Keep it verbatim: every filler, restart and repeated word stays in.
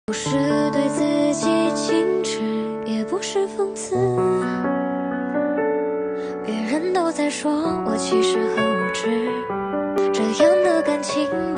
不是对自己矜持，也不是讽刺。别人都在说我其实很无知，这样的感情。